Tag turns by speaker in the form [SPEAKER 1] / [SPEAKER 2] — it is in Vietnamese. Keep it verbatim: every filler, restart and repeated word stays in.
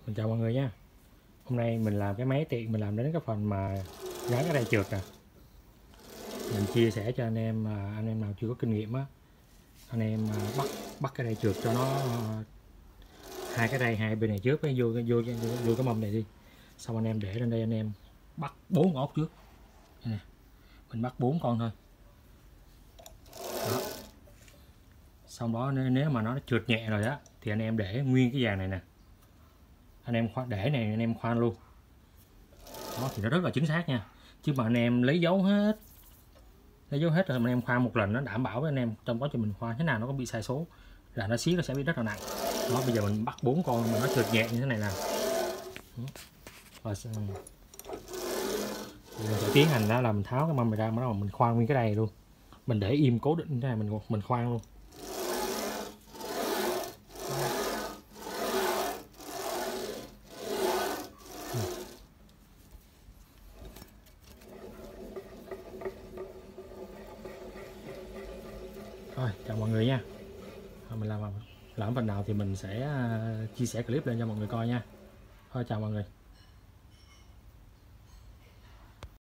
[SPEAKER 1] Mình chào mọi người nha. Hôm nay mình làm cái máy tiện, mình làm đến cái phần mà gắn cái đai trượt nè. Mình chia sẻ cho anh em, anh em nào chưa có kinh nghiệm á, anh em bắt bắt cái đai trượt cho nó hai cái đai hai bên này trước, vô vô vô, vô cái mâm này đi. Xong anh em để lên đây, anh em bắt bốn ốc trước. Nè, mình bắt bốn con thôi. Đó. Xong đó nếu mà nó trượt nhẹ rồi đó thì anh em để nguyên cái vàng này nè. Anh em khoan để này, anh em khoan luôn. Đó thì nó rất là chính xác nha. Chứ mà anh em lấy dấu hết lấy dấu hết rồi anh em khoan một lần, nó đảm bảo với anh em trong quá trình mình khoan thế nào nó có bị sai số là nó xí, nó sẽ bị rất là nặng. Đó, bây giờ mình bắt bốn con mà nó trượt nhẹ như thế này nè. Và mình sẽ tiến hành đó là mình tháo cái mâm này ra, bắt đầu mình khoan nguyên cái này luôn. Mình để im cố định thế này, mình mình khoan luôn. Rồi, chào mọi người nha. Mình làm làm phần nào thì mình sẽ chia sẻ clip lên cho mọi người coi nha. Thôi chào mọi người.